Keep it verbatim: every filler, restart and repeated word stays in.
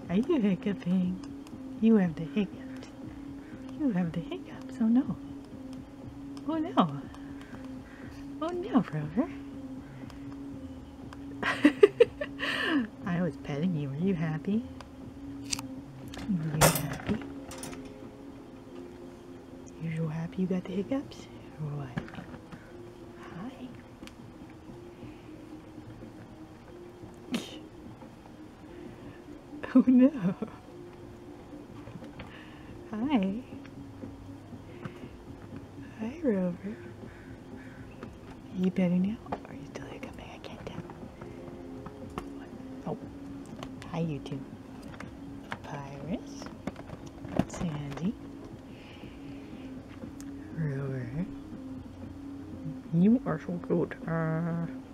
Are you hiccuping? You have the hiccups. You have the hiccups. Oh no. Oh no. Oh no, Rover. I was petting you. Are you happy? Are you happy? You're so happy you got the hiccups? Or what? Hi. Oh no. Hi. Hi, Rover. Are you better now? Or are you still hiccuping? I can't tell. Oh. Hi, you two. Papyrus. Sandy. Rover. You are so cute. Uh,